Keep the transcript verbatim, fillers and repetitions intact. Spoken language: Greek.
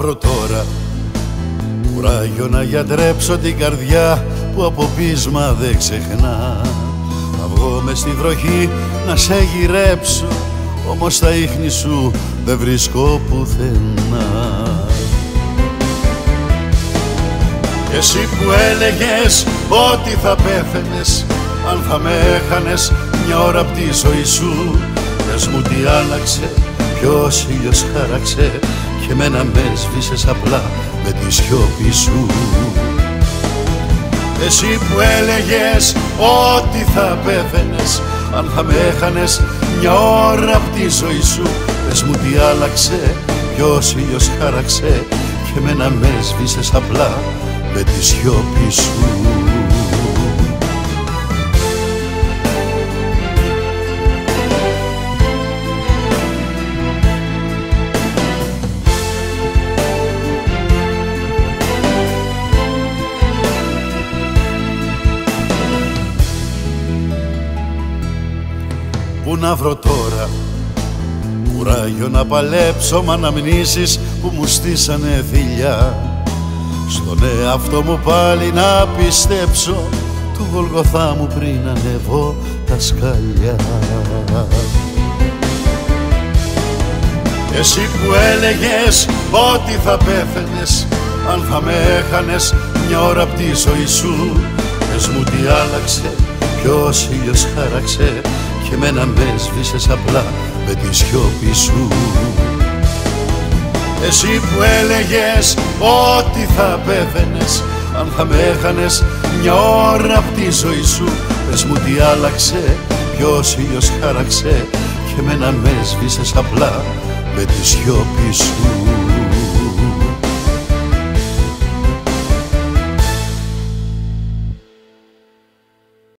βρω τώρα κουράγιο να γιατρέψω την καρδιά που από πείσμα δεν ξεχνά? Να βγω μες στη βροχή να σε γυρέψω, όμως τα ίχνη σου δεν βρίσκω πουθενά. Εσύ που έλεγες ότι θα πέθαινες αν θα με έχανες μια ώρα απ' τη ζωή σου, πες μου τι άλλαξε, ποιος ήλιος χάραξε και εμένα με σβήσες απλά με τη σιώπη σου. Εσύ που έλεγες ότι θα πέθαινες αν θα με έχανες μια ώρα απ' τη ζωή σου, πες μου τι άλλαξε, ποιος ήλιος χάραξε και εμένα με σβήσες απλά με τη σιώπη σου. Πού να βρω τώρα κουράγιο να παλέψω μ' αναμνήσεις που μου στήσανε θηλιά, στον εαυτό μου πάλι να πιστέψω του Γολγοθά μου πριν ανεβώ τα σκαλιά. Εσύ που έλεγες ότι θα πέθαινες αν θα με έχανες μια ώρα απ' τη ζωή σου, πες μου τι άλλαξε, ποιος ήλιος χάραξε και εμένα με σβήσες απλά με τη σιώπη σου. Εσύ που έλεγες ότι θα πέθαινες αν θα με έχανες μια ώρα απ' τη ζωή σου, πες μου τι άλλαξε, ποιος ήλιος χάραξε και εμένα με σβήσες απλά με τη σιώπη σου.